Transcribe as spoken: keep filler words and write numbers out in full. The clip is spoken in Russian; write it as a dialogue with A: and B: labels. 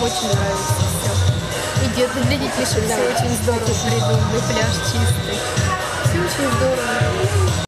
A: нам очень нравится все. И дет- для детишек все очень здорово придумали, пляж чистый. Все очень здорово.